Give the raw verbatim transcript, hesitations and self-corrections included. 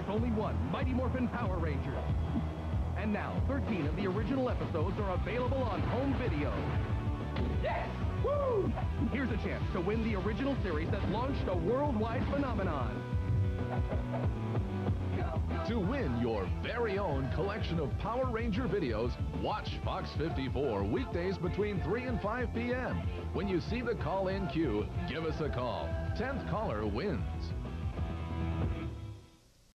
only one Mighty Morphin Power Rangers. And now, thirteen of the original episodes are available on home video. Yes! Woo! Here's a chance to win the original series that launched a worldwide phenomenon. To win your very own collection of Power Ranger videos, watch Fox fifty-four weekdays between three and five p m When you see the call-in queue, give us a call. tenth caller wins.